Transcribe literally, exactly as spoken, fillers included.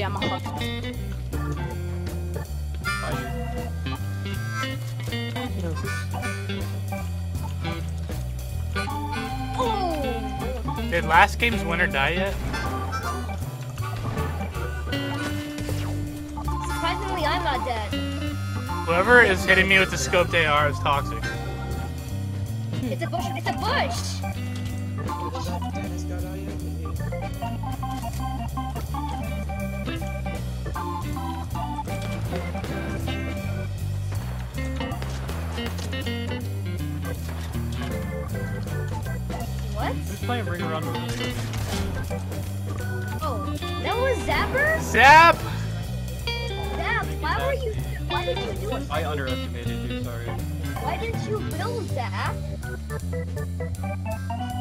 yeah, I'm a fuck. Oh! Did last game's winner die yet? Surprisingly, I'm not dead. Whoever is hitting me with the scoped A R is toxic. It's a bush. It's a bush. What? Who's playing Ring Around the Rosie? Oh, that was Zapper? Zap! Zap, why were you, why did you do it? I underestimated you, sorry. Why didn't you build Zap?